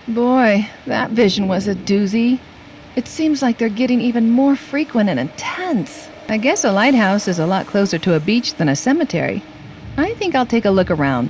Boy, that vision was a doozy. It seems like they're getting even more frequent and intense. I guess a lighthouse is a lot closer to a beach than a cemetery. I think I'll take a look around.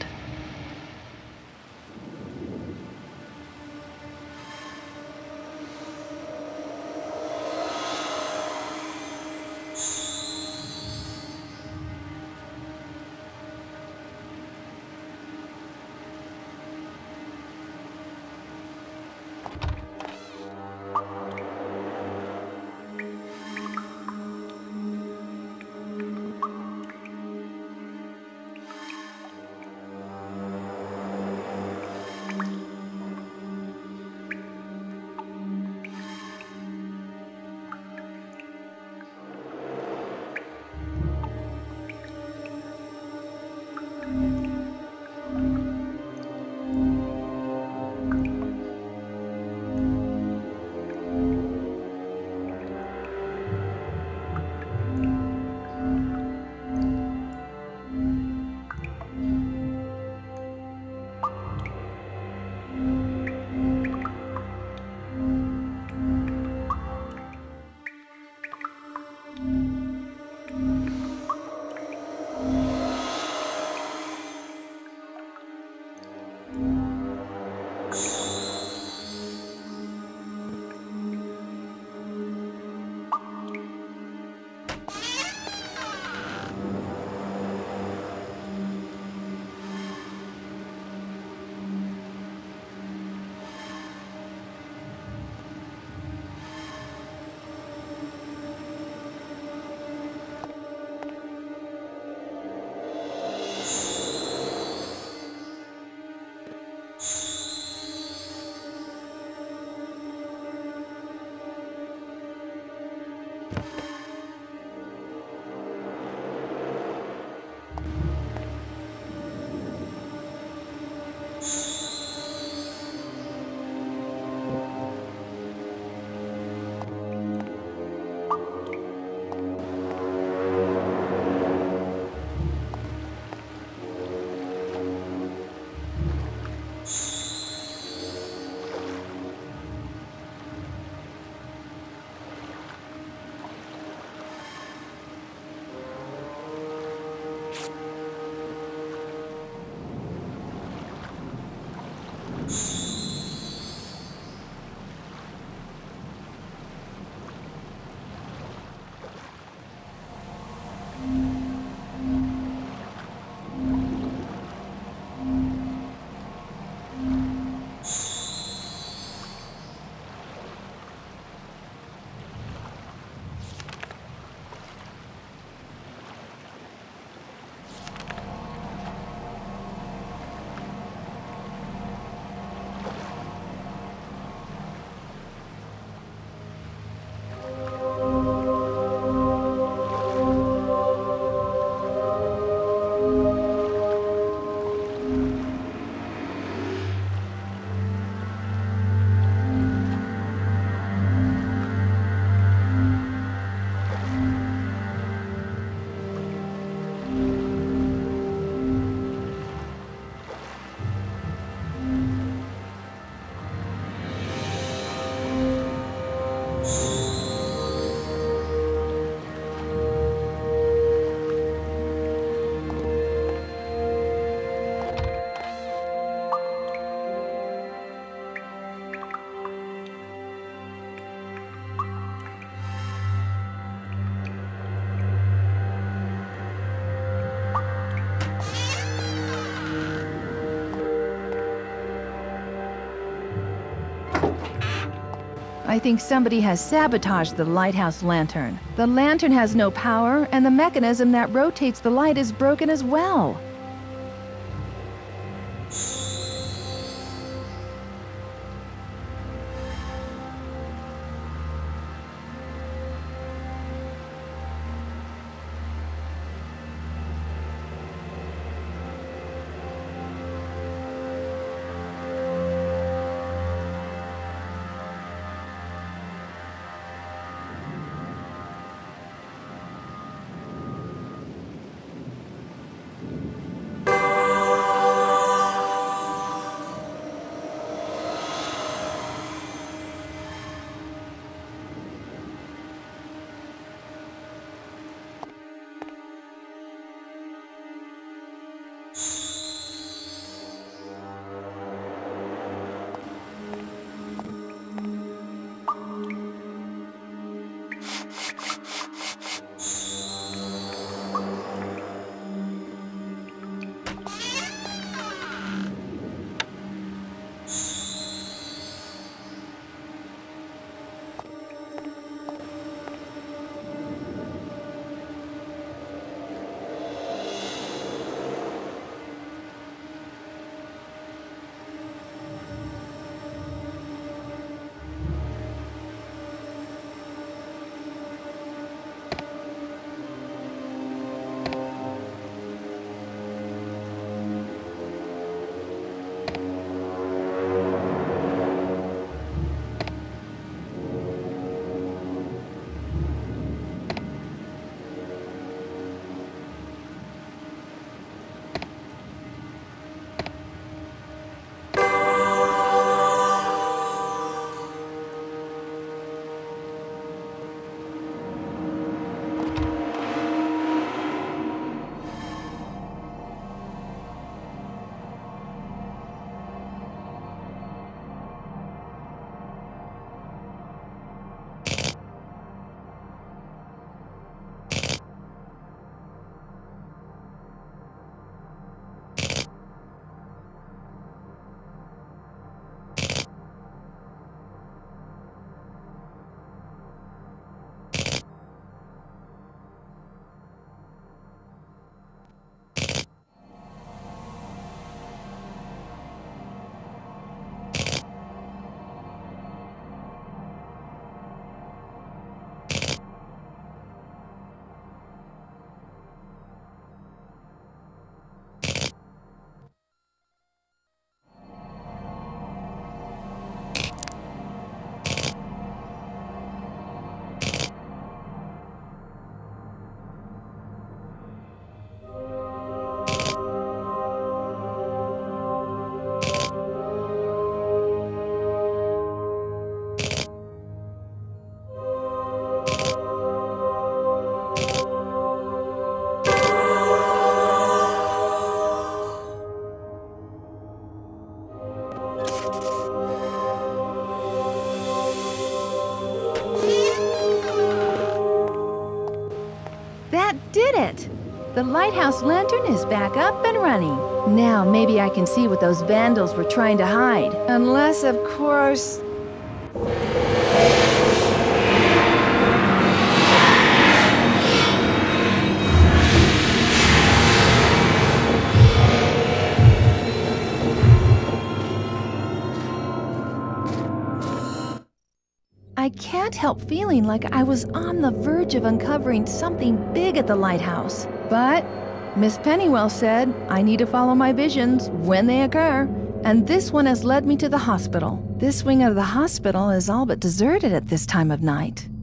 I think somebody has sabotaged the lighthouse lantern. The lantern has no power, and the mechanism that rotates the light is broken as well. The lighthouse lantern is back up and running. Now maybe I can see what those vandals were trying to hide. Unless, of course... I can't help feeling like I was on the verge of uncovering something big at the lighthouse. But Miss Pennywell said I need to follow my visions when they occur, and this one has led me to the hospital. This wing of the hospital is all but deserted at this time of night.